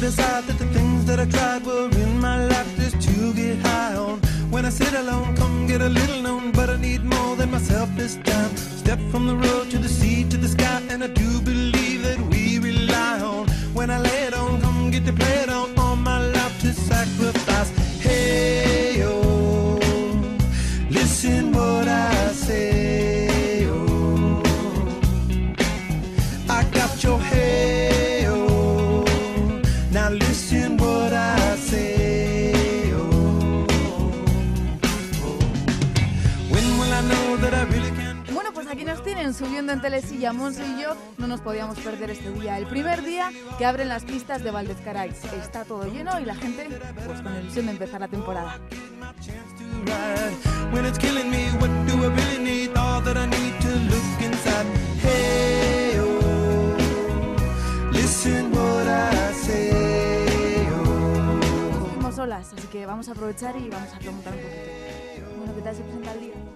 decide that the things that I tried were in my life just to get high on. When I sit alone, come get a little known, but I need more than myself this time. Step from the road to the sea to the sky, and I do believe that we rely on. When I lay it on, come get to play it on, all my life to sacrifice. Hey, oh, listen what I say, oh, I got your hey, oh, now listen what I say, oh, oh. When will I know that I really can? Bueno, pues aquí nos tienen subiendo en Telesilla. Monse y yo no nos podíamos perder este día. El primer día que abren las pistas de Valdezcaray. Está todo lleno y la gente pues con ilusión de empezar la temporada. When it's killing me, what do I really need? All that I need to look inside. Hey, oh, listen what I say, oh. Seguimos solas, así que vamos a aprovechar y vamos a preguntar un poquito. Bueno, ¿qué tal se presenta el día?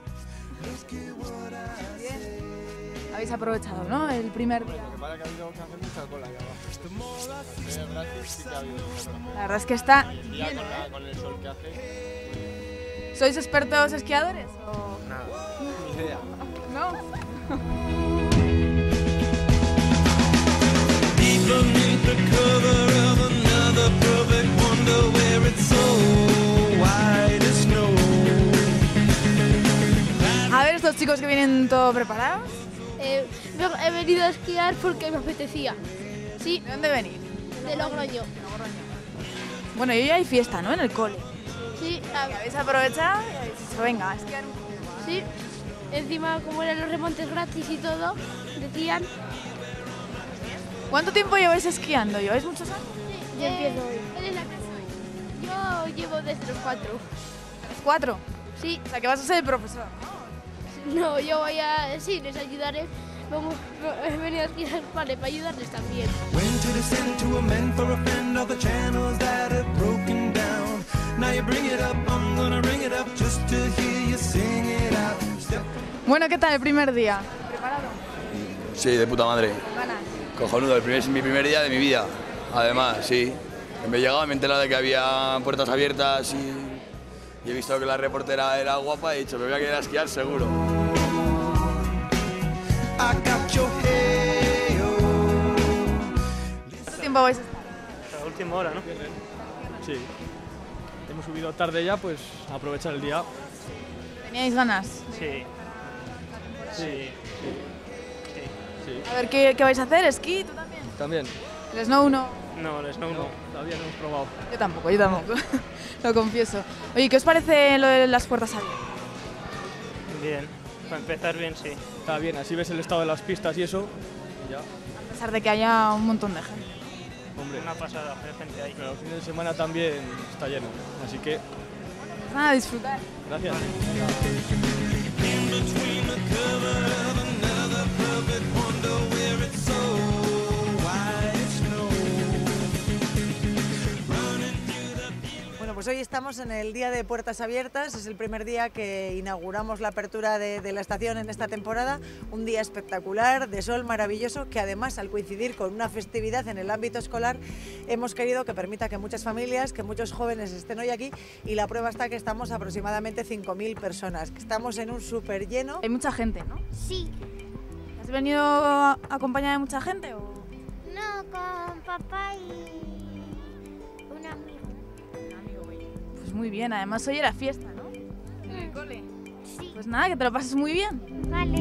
Bien. Habéis aprovechado, ¿no? El primer día. Lo que pasa es que ha habido que hacer mucha cola ya abajo. De verdad que sí que ha habido mucha cola. La verdad es que está... Y el día con el sol que hace, ¿Sois expertos esquiadores? ¿O... nada, ni idea. no? Deep beneath the cover of another perfect wonder where it's so white as snow. A ver, estos chicos que vienen todo preparados. He venido a esquiar porque me apetecía. Sí, ¿De dónde venís? de Logroño. Bueno, y hoy hay fiesta, ¿no? En el cole. Sí, ¿Habéis aprovechado? Y habéis dicho, venga, a esquiar un poco. sí. Encima, como eran los remontes gratis y todo, decían. ¿Cuánto tiempo lleváis esquiando? ¿Lleváis muchos años? Yo empiezo hoy. ¿Él es la casa hoy? Yo llevo desde los 4. ¿Los 4? Sí, O sea, que vas a ser el profesor. no, yo voy a. Sí, les ayudaré. Vamos, he venido a esquiar para ayudarles también. When to descend to amend for a friend, all the channels that have broken down. Now you bring it up, I'm gonna bring it up just to hear you sing it out. Step Bueno, ¿qué tal el primer día? ¿Preparado? Sí, de puta madre. Ganas. Cojonudo, es mi primer día de mi vida. Además, sí. Me he llegado, me he enterado de que había puertas abiertas y he visto que la reportera era guapa y he dicho, me voy a quedar a esquiar seguro. I got your hey, oh. ¿Cuánto tiempo vais a estar? Hasta la última hora, ¿no? Sí. Hemos subido tarde ya, pues a aprovechar el día. ¿Teníais ganas? Sí. Sí. Sí. A ver, ¿qué vais a hacer? ¿Esquí? ¿Tú también? También. ¿El snow no? No, el snow no. Todavía no hemos probado. Yo tampoco. Lo confieso. Oye, ¿qué os parece lo de las puertas abiertas? Bien. Para empezar bien, sí. Está bien, así ves el estado de las pistas y eso. Y ya. A pesar de que haya un montón de gente. Hombre. Una pasada, hay gente ahí. Pero el fin de semana también está lleno. Así que, Pues nada, a disfrutar. gracias. Bueno, pues hoy estamos en el día de puertas abiertas, es el primer día que inauguramos la apertura de la estación en esta temporada, un día espectacular, de sol maravilloso, que además al coincidir con una festividad en el ámbito escolar, hemos querido que permita que muchas familias, que muchos jóvenes estén hoy aquí, y la prueba está que estamos aproximadamente 5.000 personas, que estamos en un súper lleno. Hay mucha gente, ¿no? Sí. ¿Has venido acompañada de mucha gente o...? No, con papá y un amigo. Pues muy bien, además hoy era fiesta, ¿no? En el cole. Sí. Pues nada, que te lo pases muy bien. Vale.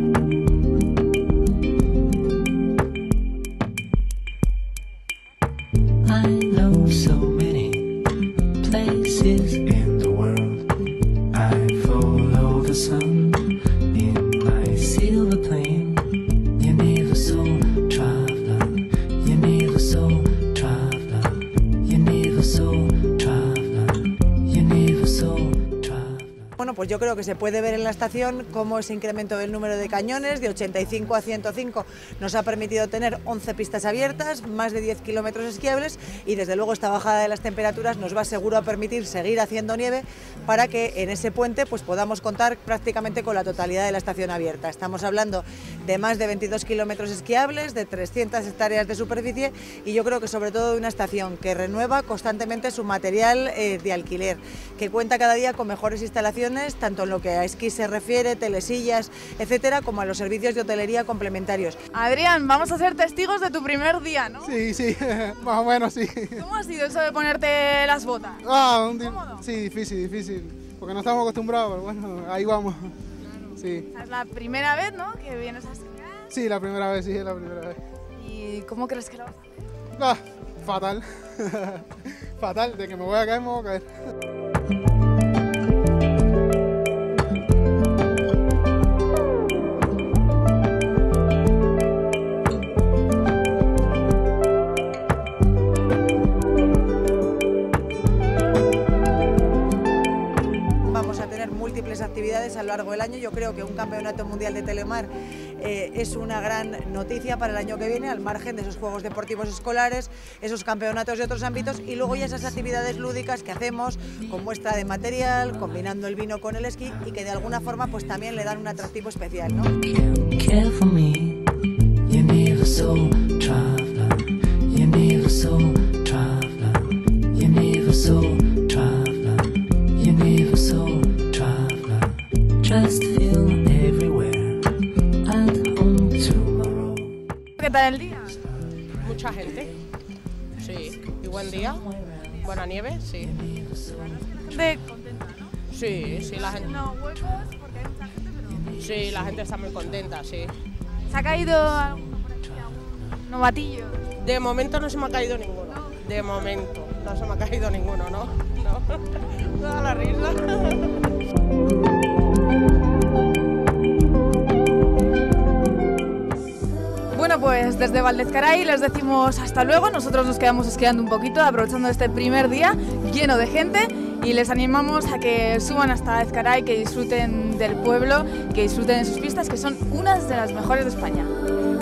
I know so many places in the world. I follow the sun in my silver plane. Universal traveler, universal traveler, universal traveler, universal traveler. Bueno, pues yo creo que se puede ver en la estación cómo ese incremento del número de cañones de 85 a 105 nos ha permitido tener 11 pistas abiertas, más de 10 kilómetros esquiables y desde luego esta bajada de las temperaturas nos va seguro a permitir seguir haciendo nieve para que en ese puente pues podamos contar prácticamente con la totalidad de la estación abierta. Estamos hablando de más de 22 kilómetros esquiables, de 300 hectáreas de superficie y yo creo que sobre todo de una estación que renueva constantemente su material de alquiler, que cuenta cada día con mejores instalaciones, tanto en lo que a esquí se refiere, telesillas, etcétera, como a los servicios de hotelería complementarios. Adrián, vamos a ser testigos de tu primer día, ¿no? Sí, sí, más o menos sí. ¿Cómo ha sido eso de ponerte las botas? Sí, difícil, porque no estamos acostumbrados, pero bueno, ahí vamos. Sí. Es la primera vez, ¿no?, que vienes a esquiar. Sí, la primera vez, sí, es la primera vez. ¿Y cómo crees que lo vas a hacer? Fatal. Fatal, de que me voy a caer, me voy a caer. Múltiples actividades a lo largo del año. Yo creo que un campeonato mundial de telemar es una gran noticia para el año que viene, al margen de esos juegos deportivos escolares, esos campeonatos de otros ámbitos y luego ya esas actividades lúdicas que hacemos con muestra de material, combinando el vino con el esquí y que de alguna forma pues también le dan un atractivo especial, ¿no? ¿Qué tal el día? Mucha gente, sí. Y buen día, buena nieve, sí. ¿De contenta, no? Sí, la gente. No huecos porque hay mucha gente, pero... Sí, la gente está muy contenta, sí. ¿Se ha caído alguno por aquí, algún novatillo? De momento no se me ha caído ninguno. De momento no se me ha caído ninguno, ¿no? No. Toda la risa. Bueno, pues desde Valdezcaray les decimos hasta luego. Nosotros nos quedamos esquiando un poquito, aprovechando este primer día lleno de gente y les animamos a que suban hasta Ezcaray, que disfruten del pueblo, que disfruten de sus pistas, que son unas de las mejores de España.